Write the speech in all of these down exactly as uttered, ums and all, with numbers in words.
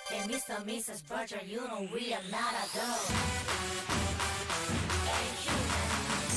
Hey Mister Missus Butcher, you know we are not a dog. Hey human,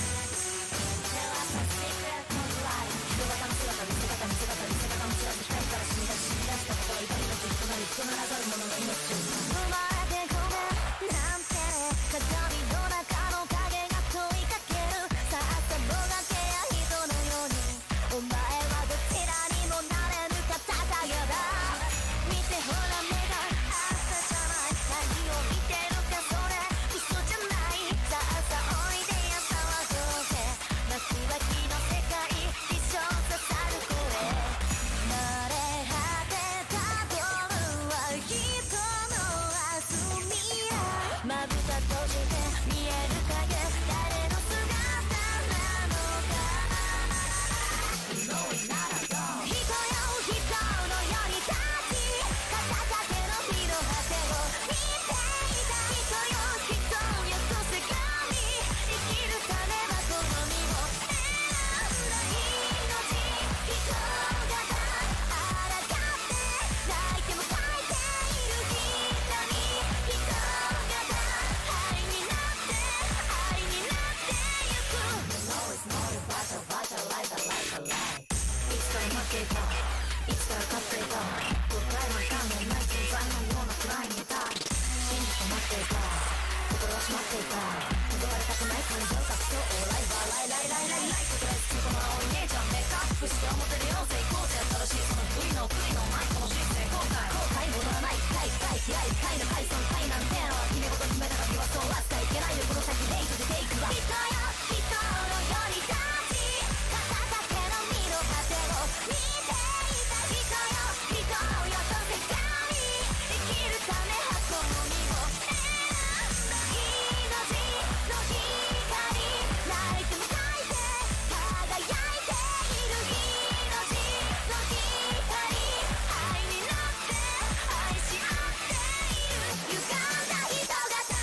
tell us a secret of life. 人型の姿、見せ方、見せ方、見せ方も知らず光から死み出し、死み出したことは怒りの人となり、人ならざる者の命を生まれてごめんなんて鏡の中の影が問いかける。さあさもがけや人のように、お前はどちらにもなれぬかたたやだ。見てほら目が朝じゃない。何を見てるかそれ嘘じゃない。さあさおいでや騒ごうぜ。幕開きの世界一生刺さる声。慣れ果てた夜は人の遊びや。まぶた閉じて見える影、誰の姿なのか。人よ人のように立ち、肩掛けの火の果てを見ていた。人よ人よとせがみ、生きるためはこの身を選んだ命。人があらがって泣いても書いている瞳。人が愛になって愛になってゆく。 No it's not a battle, battle like a like a lie. いつから待っていた、いつから勝っていた。答えの感のない存在のようなくらいにいた。真実を待っていた、心は閉まっていた。戻られたくない感情が今日ライバーライライライライライとりあえずその青い姉ちゃんメイクアップして表でようぜ行こうぜ。新しいその国の国のマイクの人生後悔後悔戻らない深い深い嫌い深いの解散深いなんてのは決め事決めた時はそうは使いけないよ。この先で生きていくわ。 人よ人のように立ち、肩掛けの身の果てを見ていた。人よ人よとせがみ、生きるためはこの身を選んだ命の光。泣いても書いて輝いている命の光。愛になって愛し合っている歪んだ人型。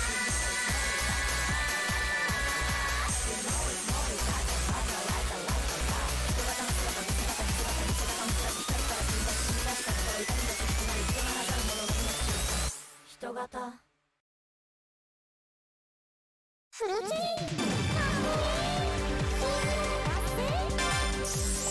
人型フルチェリー